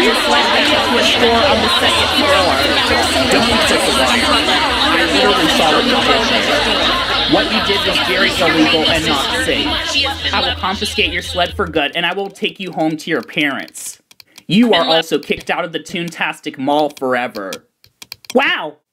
your sled back to a store on the second floor. Don't be such a liar. I literally saw what you did there. What you did was very illegal and not safe. I will confiscate your sled for good, and I will take you home to your parents. You are also kicked out of the Toontastic Mall forever. Wow!